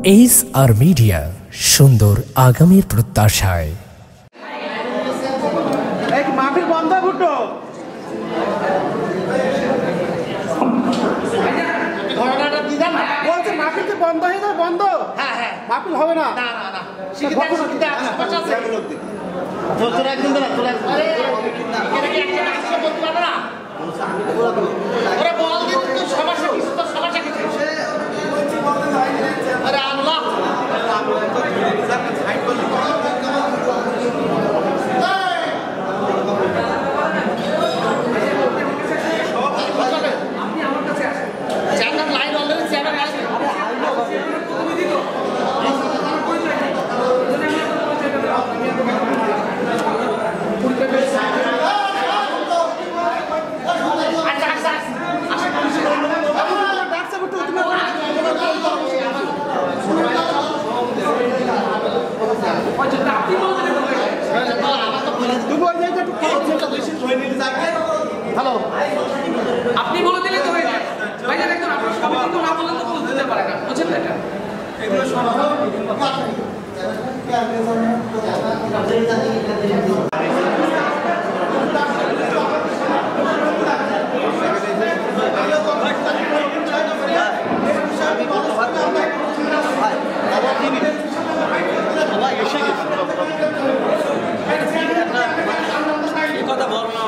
এইস আর media, সুন্দর আগামীর প্রত্যাশায়। মাহফিল বন্ধ ভুট্টো, বলছে মাহফিল কি বন্ধ হয়ে যাবে? বন্ধ? হ্যাঁ হ্যাঁ, মাহফিল হবে না। হ্যালো, আপনি বলে দিলে তো হয়ে যায় ভাইজান, একদম আপনার সবাই কিন্তু না বললে তো বুঝতে পারে না, বুঝছেন না? এটা এগুলো কথা বল না,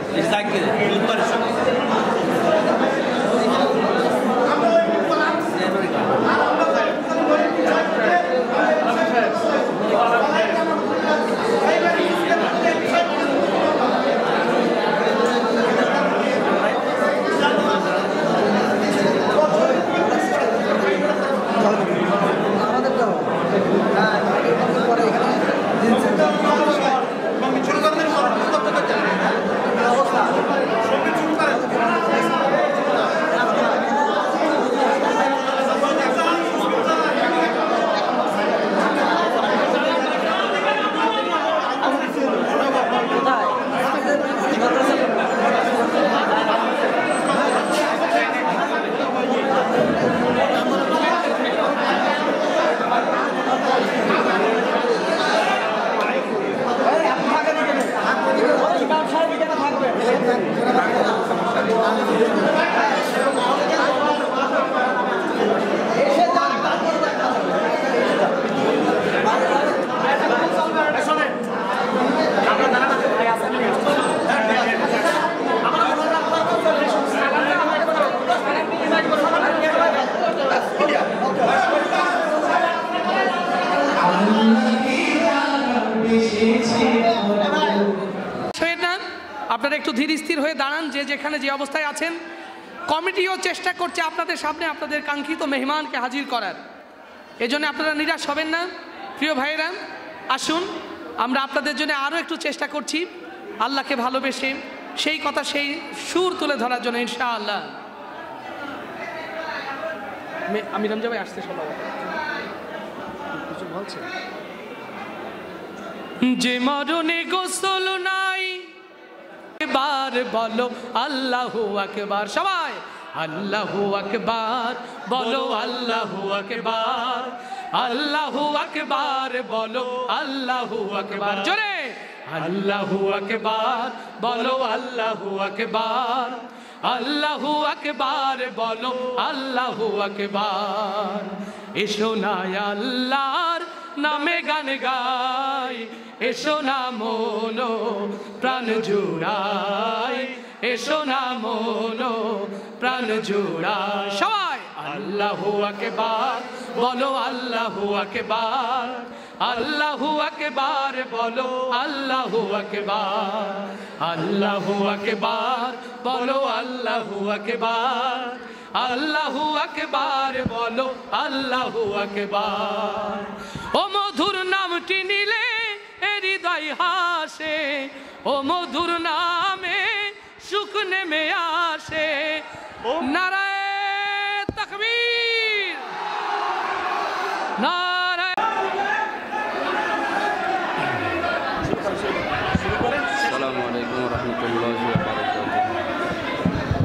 আপনারা একটু ধীর স্থির হয়ে দাঁড়ান, যে যেখানে যে অবস্থায় আছেন। কমিটিও চেষ্টা করছে আপনাদের সামনে আপনাদের কাঙ্ক্ষিত মেহমানকে হাজির করার, এজন্য আপনারা নিরাশ হবেন না। প্রিয় ভাইয়েরা, আসুন আমরা আপনাদের জন্য আরও একটু চেষ্টা করছি আল্লাহকে ভালোবেসে সেই কথা, সেই সুর তুলে ধরার জন্য ইনশাআল্লাহ। আমির হামজা ভাই আসতে সম্ভব কিছু বলছে, যে মরণে গোসল নাই একবার বলো আল্লাহু আকবার, সবাই আল্লাহু আকবার বলো, আল্লাহু আকবার, আল্লাহু আকবার বলো, আল্লাহু আকবার, জোরে আল্লাহু আকবার বলো, আল্লাহু আকবার, আল্লাহু আকবার বলো, আল্লাহু আকবার। এসো না আল্লাহর নামে গান গাই, এসো না মনো প্রাণ জুড়াই, এসো না মনো প্রাণ জুড়াই, সবাই আল্লাহু আকবার বলো, আল্লাহু আকবার, আল্লাহু আকবার বলো, আল্লাহু আকবার, আল্লাহু আকবার বলো, আল্লাহু আকবার, আল্লাহু আকবার বলো, আল্লাহু আকবার। ও মধুর নামটি নিলে হৃদয় হাসে, ও মধুর নামে সুখ নেমে আসে, নারায়ে তাকবীর, নারায়ে। আসসালামু আলাইকুম ওয়া রাহমাতুল্লাহি ওয়া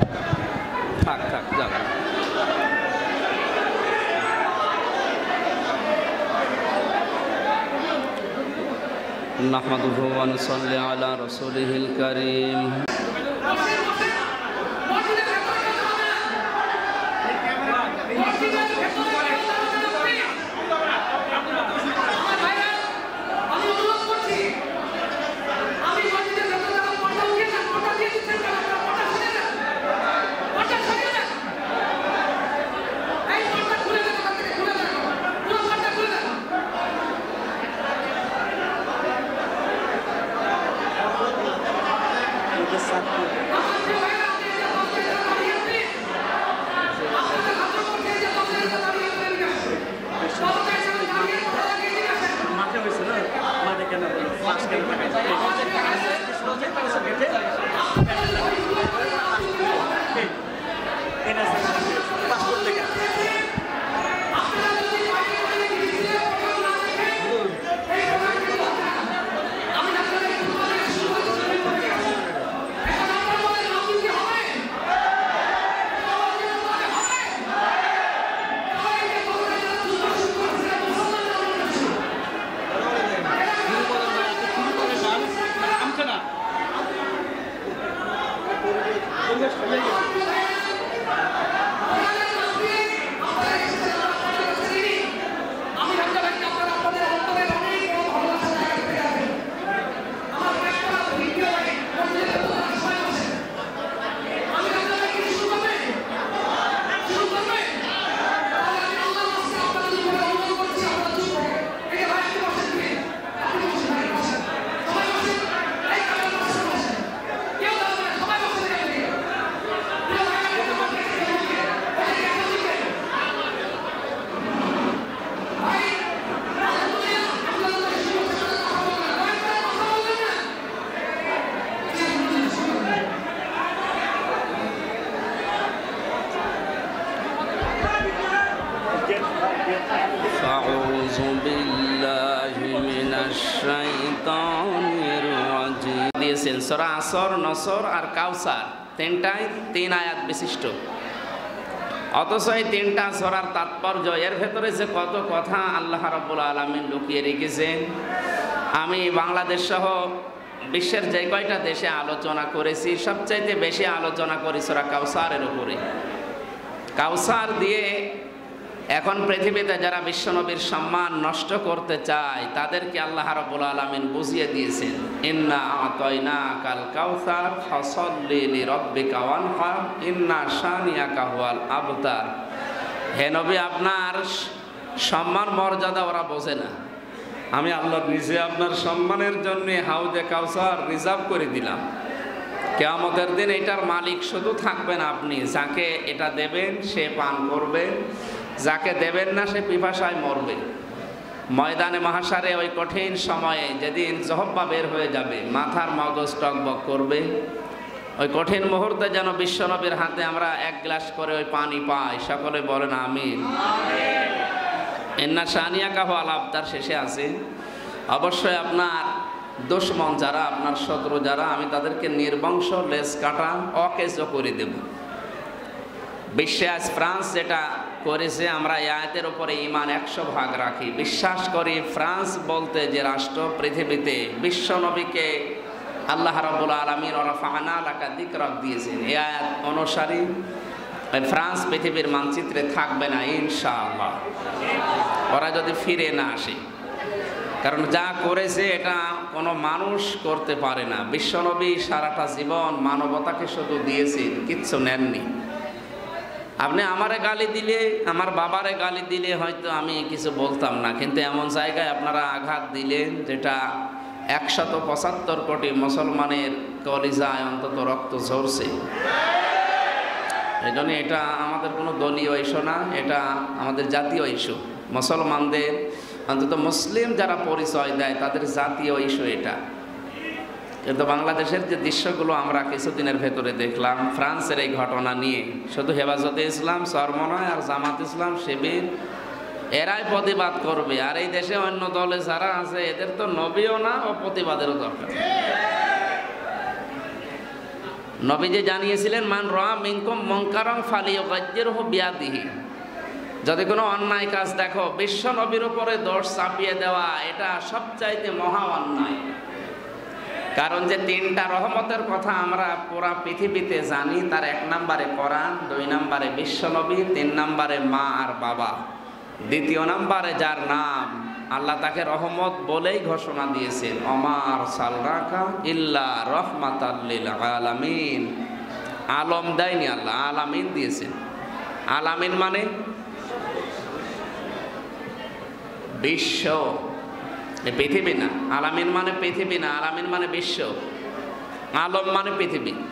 বারাকাতুহু। থাক থাক, যাক। নাহমাদুহু ওয়া নুসাল্লি আলা রাসূলিহিল কারীম। আউযু বিল্লাহি মিনাশ শাইতানির রাজিম। দিয়েছেন সূরা আসর, নসর আর কাউসার, তিনটাই 3 আয়াত বিশিষ্ট। অথচ এই 3টা সূরার তাৎপর্য, এর ভেতরে যে কত কথা আল্লাহ রাব্বুল আলামিন লুকিয়ে রেখেছেন, আমি বাংলাদেশ সহ বিশ্বের যে কয়টা দেশে আলোচনা করেছি, সবচাইতে বেশি আলোচনা করি সূরা কাউসারের উপরে। কাউসার দিয়ে এখন পৃথিবীতে যারা বিশ্বনবীর সম্মান নষ্ট করতে চায় তাদেরকে আল্লাহ রাব্বুল আলামিন বুঝিয়ে দিয়েছেন, ইন্না আতাইনাকাল কাউসার ফাসাল্লি লিরাব্বিকা ওয়ানহার ইন্না শানিয়াকা হুয়াল আবতার। হে নবী, আপনার সম্মান মর্যাদা ওরা বোঝে না। আমি আল্লাহ নিজে আপনার সম্মানের জন্য হাউজে কাউসার রিজার্ভ করে দিলাম। কিয়ামতের দিন এটার মালিক শুধু থাকবেন আপনি। যাকে এটা দেবেন সে পান করবে, যাকে দেবেন না সে পিপাসায় মরবে। ময়দানে মাহশারে ওই কঠিন সময়ে যেদিন জহব্বা বের হয়ে যাবে, মাথার মগজ টকবক করবে, ওই কঠিন মুহূর্তে যেন বিশ্বনবীর হাতে আমরা 1 গ্লাস করে ওই পানি পাই। সকলে বলেন আমিন। ইন্না শানিয়াকা হুয়াল আবতার শেষে আছে, অবশ্যই আপনার দুশমন যারা, আপনার শত্রু যারা, আমি তাদেরকে নির্বংশ লেজ কাটা অকেজ করে দেব। বিশ্বে আজ ফ্রান্স যেটা করেছে, আমরা এই আয়াতের উপরে ঈমান 100 ভাগ রাখি। বিশ্বাস করি ফ্রান্স বলতে যে রাষ্ট্র পৃথিবীতে বিশ্বনবীকে আল্লাহ রাব্বুল আলামিন রাফা'না লাকা যিকরাক দিয়েছেন, এই আয়াত অনুসারী ফ্রান্স পৃথিবীর মানচিত্রে থাকবে না ইনশাআল্লাহ, ওরা যদি ফিরে না আসে। কারণ যা করেছে এটা কোনো মানুষ করতে পারে না। বিশ্বনবী সারাটা জীবন মানবতাকে শুধু দিয়েছেন, কিচ্ছু নেননি। আপনি আমারে গালি দিলে, আমার বাবারে গালি দিলে হয়তো আমি কিছু বলতাম না, কিন্তু এমন জায়গায় আপনারা আঘাত দিলেন যেটা 175 কোটি মুসলমানের কলিজায় অন্তত রক্ত ঝরছে। এই জন্য এটা আমাদের কোনো দলীয় ইস্যু না, এটা আমাদের জাতীয় ইস্যু। মুসলমানদের, অন্তত মুসলিম যারা পরিচয় দেয় তাদের জাতীয় ইস্যু এটা। কিন্তু বাংলাদেশের যে দৃশ্যগুলো আমরা কিছুদিনের ভেতরে দেখলাম ফ্রান্সের এই ঘটনা নিয়ে, শুধু হেফাজতে ইসলাম, চরমনায় আর জামাত ইসলাম, শিবির এরাই প্রতিবাদ করবে। আর এই দেশে অন্য দলে যারা আছে এদের তো নবীও না ও প্রতিবাদেরও দরকার। নবী যে জানিয়েছিলেন, মান রাআ মিনকুম মুনকারান ফালিয়ুগাইয়্যিরহু বিয়াদিহি, যদি কোনো অন্যায় কাজ দেখো, বিশ্ব নবীর উপরে দোষ চাপিয়ে দেওয়া এটা সবচাইতে মহা অন্যায়। কারণ যে তিনটা রহমতের কথা আমরা পুরা পৃথিবীতে জানি, তার 1 নম্বরে কোরআন, 2 নম্বরে বিশ্ব নবী, 3 নম্বরে মা আর বাবা, 2 নম্বরে যার নাম আল্লাহ তাকে রহমত বলেই ঘোষণা দিয়েছেন, ওমা আরসালনাকা ইল্লা রাহমাতাল লিল আলামিন। আলম দেয়নি আল্লাহ, আলামিন দিয়েছেন। আলামিন মানে বিশ্ব, পৃথিবী না। আলামিন মানে পৃথিবী না, আলামিন মানে বিশ্ব। আলম মানে পৃথিবী।